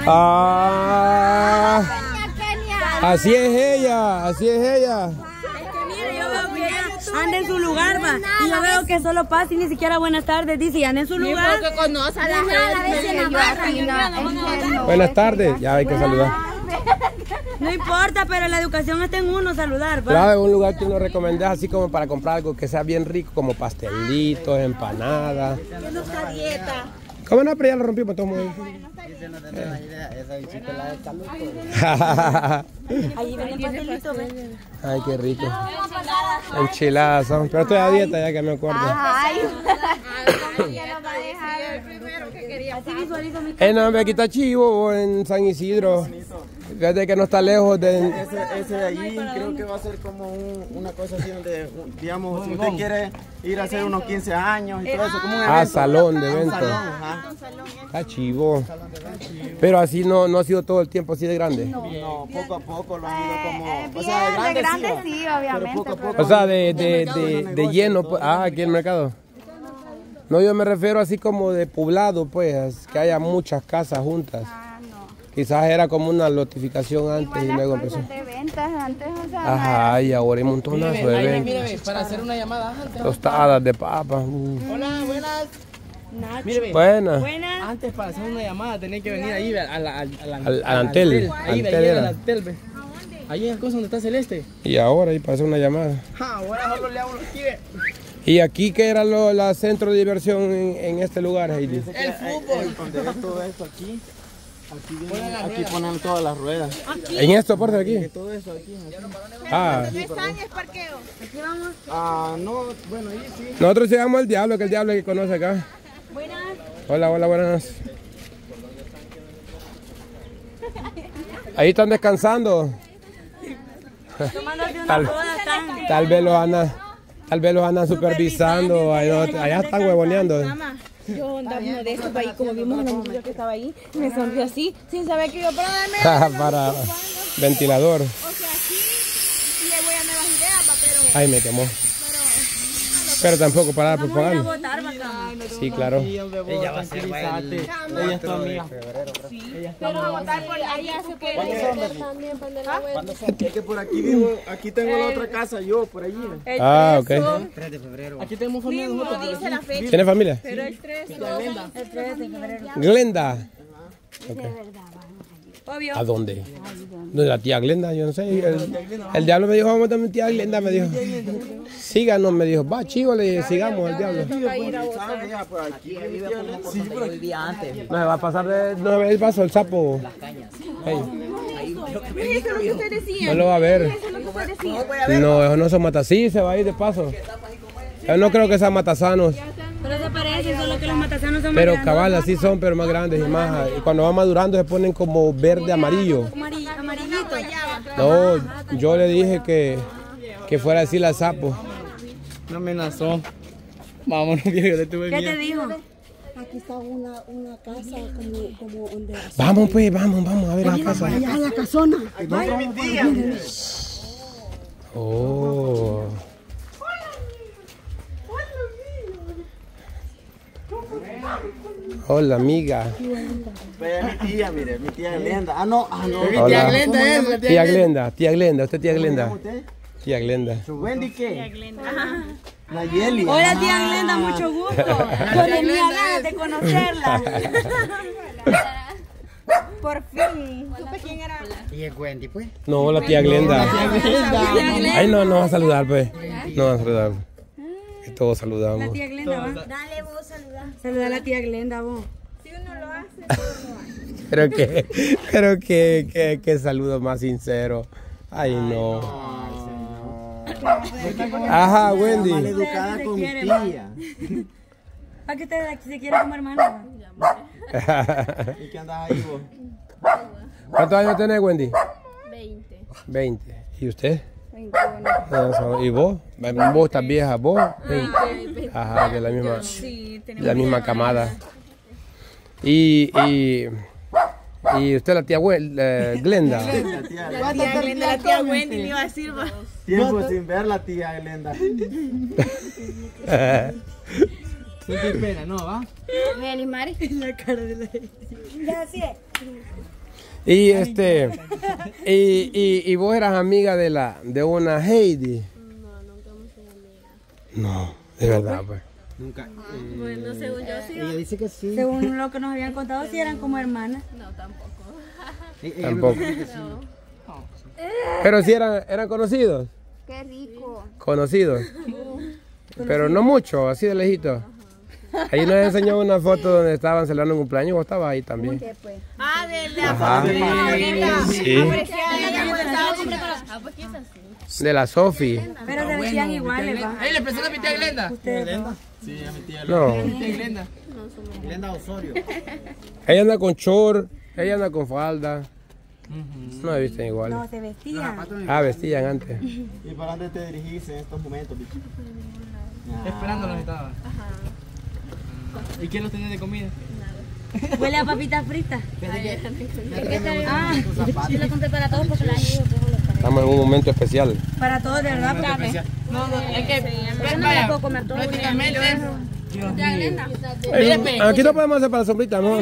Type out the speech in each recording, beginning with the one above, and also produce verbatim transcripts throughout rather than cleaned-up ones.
Ah, así es ella, así es ella. Anda en su lugar, va. Y yo veo que solo pasa y ni siquiera buenas tardes dice, y anda en su lugar. Buenas tardes, ya hay que saludar. No importa, pero la educación está en uno, saludar, va. Claro, es un lugar que uno recomienda así como para comprar algo que sea bien rico, como pastelitos, empanadas. Que no está dieta. ¿Cómo no? Pero ya lo rompimos todo muy bien. Ahí viene el pastelito, ¿ves? Ay, qué rico. Enchiladas son. Pero estoy a dieta ya que me acuerdo. Ay. Eh, no, aquí está Chivo en San Isidro. Fíjate que no está lejos de... Ese, ese de allí creo que va a ser como un, una cosa así donde, digamos, si usted quiere ir a hacer unos quince años y todo eso, como un evento. Ah, salón de eventos. Está chivo. Pero así no, no ha sido todo el tiempo así de grande. No, poco a poco lo han ido como... Eh, o sea, de grande, de grande sí, sí, obviamente. pero poco a poco. O sea, de, de, de, de lleno. Pues. Ah, aquí en el mercado. No, yo me refiero así como de poblado, pues, que haya muchas casas juntas. Ah, no. Quizás era como una notificación antes y, y luego empezó. De ventas antes, o sea, Ajá, y ahora hay un montonazo de Mire, eventos. mire, para hacer una llamada antes. Tostadas de papas. Uh. Hola, buenas. Nacho. Mire, Buenas. Buenas. antes para hacer una llamada tenía que venir ahí a la, al, al, Al- al Antel. Ahí, Antel ahí, era. al Antel, ve. Ahí en el coso donde está Celeste. Y ahora, y para hacer una llamada. Ja, ahora solo le hago los tibes. ¿Y aquí qué era lo, la centro de diversión en, en este lugar, Heidi? El fútbol. Donde ves todo esto aquí, aquí, vienen, aquí ponen todas las ruedas. ¿En esto, por aquí? Todo eso aquí. aquí. Ah, parqueo. Aquí vamos. Ah, no, bueno, ahí sí. nosotros llegamos al Diablo, que el Diablo que conoce acá. Buenas. Hola, hola, buenas. Ahí están descansando. Tomándose una Tal, foda, están. tal vez los andan, tal vez los andan supervisando. Ahí no- allá están huevoneando. Yo andaba uno de estos ahí, como vimos a la muchacha que estaba ahí, me sonrió así, sin saber que iba para darme. Para ventilador. O sea, sí, le voy a nuevas ideas, va, pero... Ay, me quemó. Pero tampoco para dar Vamos a ir a propaganda. votar, bacán. Sí, claro. Ella va a ser ella es tu amiga. Pero a votar por allá se puede meter también, para la vuelta. Es que por aquí vivo, aquí tengo la otra casa, yo, por allí. Ah, ok. Aquí tenemos familia nosotros. No dice la fecha, ¿Tiene familia? pero el tres. El tres de febrero. Glenda. Obvio. ¿A dónde? ¿Dónde la tía Glenda? Yo no sé. El, el diablo me dijo, vamos a mi tía Glenda, me dijo. Síganos, me dijo. Va, chivo, le dije, sigamos al diablo. Por aquí, Sí, pero vivía antes. No se va a pasar de... No se ve el paso, el sapo. Ey, Eso es lo que usted decía. no lo va a ver. Eso es lo que usted decía. No, eso no son matas. Sí, se va a ir de paso. Yo no creo que sean matasanos. Pero se parecen, solo que los matasanos son Pero más grandes. cabal, así son, pero más grandes y más. Y cuando van madurando se ponen como verde amarillo. Amari- amarillito. No, yo le dije que, que fuera a decirle al sapo. Me amenazó. Vámonos, viejo, yo tuve ¿Qué te miedo. dijo? Aquí está una, una casa como, como donde... Vamos pues, vamos, vamos a ver la casa. Allá la casona. Oh. Hola, amiga. Vaya mi tía, mire, mi tía Glenda. Ah, no, ah, no. Mi Hola. tía Glenda es, la tía Tía Glenda, tía Glenda, usted tía Glenda. ¿Usted? Tía Glenda. ¿Wendy qué? Nayeli. Hola, tía Glenda, mucho gusto. Yo tenía ganas de conocerla. Por fin. ¿Supe quién era? Y es Wendy, pues. No, la tía Glenda. Ay, no, no va a saludar, pues. No va a saludar. Que todos saludamos. Tía Glenda, va. Dale vos, saludar. Saluda a la tía Glenda, vos. Si uno lo hace, uno lo hace. Pero que, pero que, que, que saludo más sincero. Ay, no. Ajá, Mal Wendy. educada con mi tía. ¿Para qué te se quiere como hermana? ¿Y qué andas ahí vos? ¿Cuántos años tenés, Wendy? veinte. veinte. ¿Y usted? veintiuno. ¿Y vos? ¿Vos estás vieja? ¿Vos? Ajá, de la misma, Sí, de la misma camada. Y, y, y usted la tía Wel- eh, Glenda. La tía, La tía Glenda, la tía Wendy me iba a decir, va. tiempo sin ver la tía Glenda. Sentí pena, ¿no? ¿Va? ¿Me animaré? La cara de la gente. Ya así es. Y este, y, y, y vos eras amiga de la, de una Heidi. No, nunca hemos sido amigas. No, de verdad, pues. Nunca. eh, Bueno, según yo sí. Ella dice que sí. Según lo que nos habían contado, sí eran como hermanas. No, tampoco. Eh, ella me Tampoco. dice que sí. Pero sí eran, eran conocidos. Qué rico. Conocidos. Pero no mucho, así de lejito. Ahí nos enseñó una foto donde estaban celebrando un cumpleaños. Vos estabas ahí también. Ah, de la Ajá. Sí. Ah, pues quizás sí. De la Sofi. Pero se vestían iguales, va. Ahí le presento a mi tía Glenda. Sí, a mi tía No. Mi tía Glenda. Glenda Osorio. Ella anda con short, ella anda con falda. No me visten iguales. No, se vestían. Ah, vestían antes. ¿Y para dónde te dirigiste en estos momentos, bicho? Esperándolos estaba. ¿Y qué los tenía de comida? Huele a papitas fritas. Ah, yo lo compré para todos porque la niña Estamos en un momento especial. Para todos, de verdad. Porque No, no, es que yo no me la puedo comer todo. prácticamente. Dios mío. Eh, aquí no podemos hacer para la sombrita, ¿no?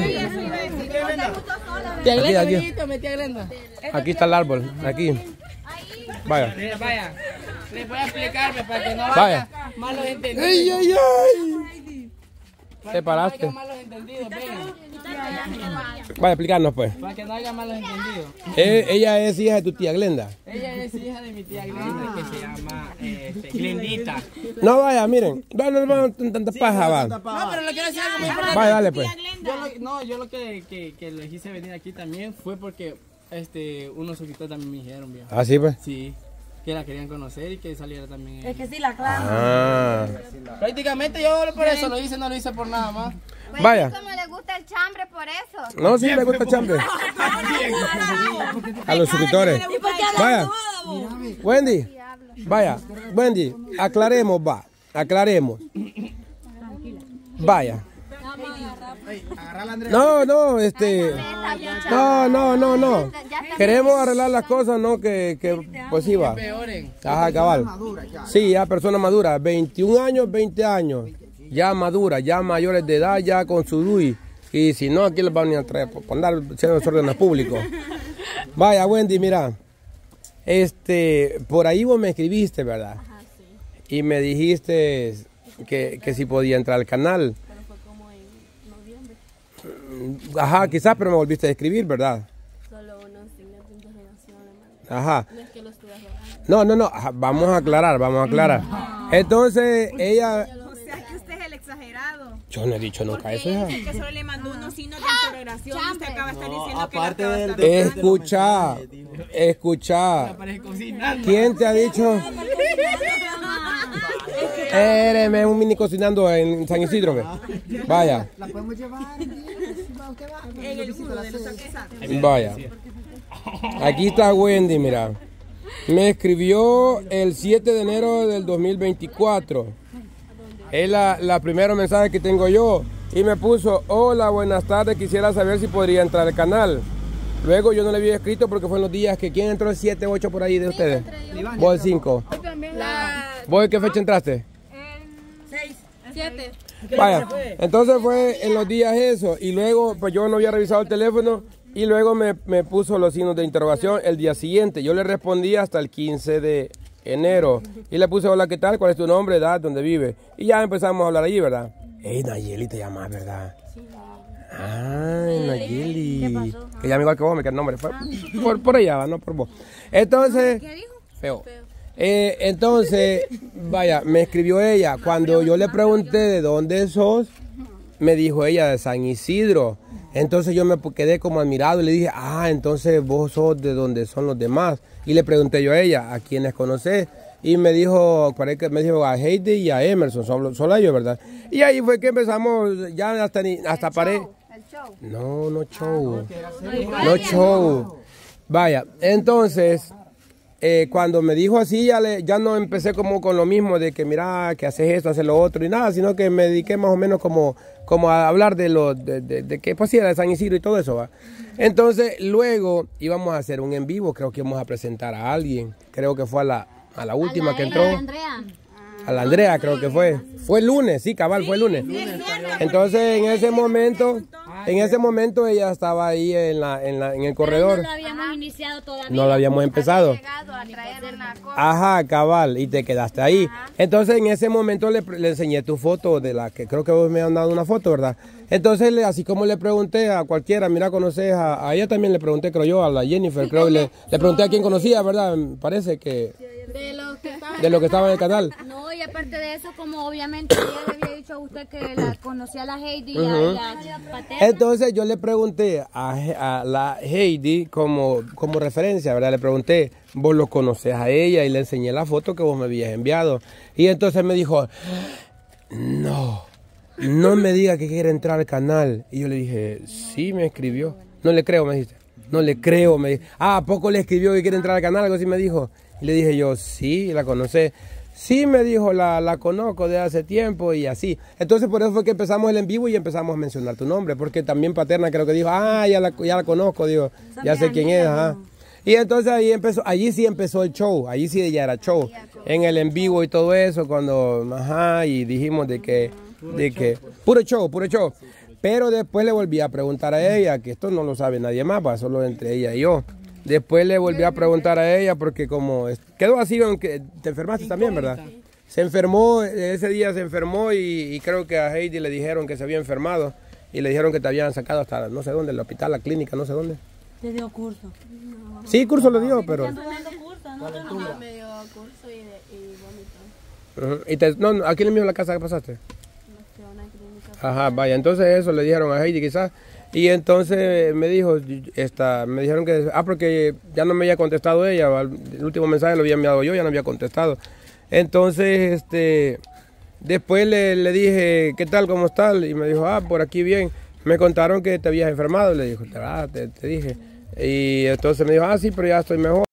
Tía Aquí, Glenda, aquí. amiguito, mi tía Glenda. Aquí está el árbol, aquí. Vaya. Mira, vaya. Les voy a explicarme para que no Vaya. haya malos entendidos. ¡Ay, ay, ay! Te paraste. Para que no haya malos entendidos, vengan. Vaya, explicarnos pues. Para que no haya malos entendidos. Eh, ella es hija de tu tía Glenda. Ella es hija de mi tía Glenda que se llama eh, este, Glendita. No, vaya, miren. No, no, no, no, tanta paja, va. No, pero le quiero decir algo muy importante. Vaya, dale pues. Yo lo, no, yo lo que, que, que le quise venir aquí también fue porque este, unos suscriptores también me dijeron, viejo. Ah, sí, pues. Sí, que la querían conocer y que saliera también. es que sí, la clava. Ah. Prácticamente yo por eso lo hice, no lo hice por nada más. Vaya. Como le gusta el chambre por eso. No, sí, le gusta el chambre. A los suscriptores. Vaya. Wendy. Vaya. Wendy, aclaremos, va. Aclaremos. Vaya. No, no, este. No, no, no, no. Queremos arreglar las cosas, no que, que pues sí va. Peoren. Ajá, cabal. Sí, ya persona madura, veintiún años, veinte años. Ya madura, ya mayores de edad, ya con su D U I. Y si no, aquí les van a traer por andar haciendo desórdenes públicos. Vaya, Wendy, mira. Este, por ahí vos me escribiste, ¿verdad? Ajá, sí. Y me dijiste que, que si podía entrar al canal. Pero fue como en noviembre. Ajá, quizás, pero me volviste a escribir, ¿verdad? Solo unos signos de interrogación le mandé. Ajá. No es que lo estuve rogando. No, no, no, ajá, vamos a aclarar, vamos a aclarar. Entonces, ella... O sea que usted es el exagerado. Yo no he dicho nunca eso, Ella hija. dice que solo le mandó unos signos de interrogación y usted acaba de estar diciendo que la Aparte acaba de del... estar... de- Escucha, escucha. Aparece cocinando. ¿Quién te ha dicho? Eres un mini cocinando en San Isidro, ve. Vaya. La podemos llevar. En el uno de los saques. Vaya. Aquí está Wendy, mira. Me escribió el siete de enero del dos mil veinticuatro. Es la, la primera mensaje que tengo yo. Y me puso, hola, buenas tardes, quisiera saber si podría entrar al canal. Luego yo no le había escrito porque fue en los días que... ¿Quién entró el siete, ocho por ahí de ustedes? Vos el cinco. ¿Vos en qué fecha entraste? Siete. Vaya, entonces fue en los días eso. Y luego, pues yo no había revisado el teléfono. Y luego me, me puso los signos de interrogación el día siguiente. Yo le respondí hasta el quince de enero. Y le puse, hola, ¿qué tal? ¿Cuál es tu nombre, edad, dónde vive? Y ya empezamos a hablar allí, ¿verdad? Ey, Nayeli te llamas, ¿verdad? Ay, Nayeli. Que llama igual que vos, me queda el nombre. Por, por, por ella, va, no por vos. Entonces... ¿Qué dijo? Feo. Eh, entonces, vaya, me escribió ella. Cuando yo le pregunté de dónde sos, me dijo ella de San Isidro. Entonces yo me quedé como admirado y le dije, ah, entonces vos sos de donde son los demás. Y le pregunté yo a ella, ¿a quiénes conocés? Y me dijo, parece que me dijo a Heidi y a Emerson, solo, solo a ellos, ¿verdad? Y ahí fue que empezamos, ya hasta, ni, hasta paré. No, no show. No show. Vaya, entonces... Eh, cuando me dijo así, ya, le, ya no empecé como con lo mismo de que mira, que haces esto, haces lo otro y nada, sino que me dediqué más o menos como, como a hablar de lo de, de, de que pues sí, era de San Isidro y todo eso, ¿va? Entonces, luego íbamos a hacer un en vivo, creo que íbamos a presentar a alguien, creo que fue a la, a la última que entró. Andrea. a la Andrea creo que fue. Fue el lunes, sí, cabal, fue el lunes. Entonces en ese momento, en ese momento ella estaba ahí en la, en la, en el corredor. No lo habíamos iniciado todavía. No lo habíamos empezado. Ajá, cabal, y te quedaste ahí. Entonces en ese momento le, le enseñé tu foto de la que creo que vos me han dado una foto, ¿verdad? Entonces le, así como le pregunté a cualquiera, mira, conoces a, a ella también le pregunté, creo yo, a la Jennifer, creo, le, le pregunté a quién conocía, ¿verdad? Parece que De lo que estaba, de lo que estaba en el canal. No, y aparte de eso, como obviamente ella le había dicho a usted que la conocía a la Heidi y a Ujú. la paterna. Entonces yo le pregunté a, a la Heidi como, como referencia, ¿verdad? Le pregunté, vos lo conoces a ella y le enseñé la foto que vos me habías enviado. Y entonces me dijo, no, no me diga que quiere entrar al canal. Y yo le dije, sí, me escribió. No le creo, me dijiste. No le creo, me dijo. Ah, ¿a poco le escribió que quiere entrar al canal? Algo así me dijo. Y le dije yo, sí, la conocí. Sí, me dijo, la, la conozco de hace tiempo y así. Entonces por eso fue que empezamos el en vivo y empezamos a mencionar tu nombre. Porque también Paterna creo que dijo, ah, ya la, ya la conozco, digo, ya sé quién es, ajá. Y entonces ahí empezó, allí sí empezó el show, allí sí ya era show. En el en vivo y todo eso, cuando, ajá, y dijimos de que, de que, puro show, puro show. Pero después le volví a preguntar a ella, que esto no lo sabe nadie más, va, solo entre ella y yo. Después le volví a preguntar a ella porque como quedó así, aunque te enfermaste también, ¿verdad? Se enfermó, ese día se enfermó y, y creo que a Heidi le dijeron que se había enfermado y le dijeron que te habían sacado hasta no sé dónde, el hospital, la clínica, no sé dónde. Te dio curso. Sí, curso lo dio, pero... Me dio curso y, de, y vómito. Uh-huh. Y te, no, aquí en el mismo la casa que pasaste. Ajá, vaya, entonces eso le dijeron a Heidi quizás. Y entonces me dijo, esta, me dijeron que, ah, porque ya no me había contestado ella, el último mensaje lo había enviado yo, ya no había contestado. Entonces, este, después le, le dije, ¿qué tal, cómo estás? Y me dijo, ah, por aquí bien. Me contaron que te habías enfermado, le dijo, ah, te, te dije. Y entonces me dijo, ah, sí, pero ya estoy mejor.